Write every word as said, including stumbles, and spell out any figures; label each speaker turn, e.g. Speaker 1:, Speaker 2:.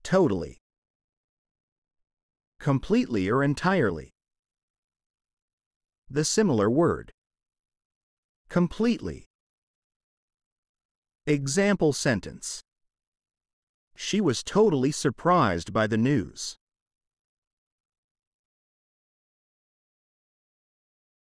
Speaker 1: totally, completely or entirely. The similar word, completely. Example sentence. She was totally surprised by the news.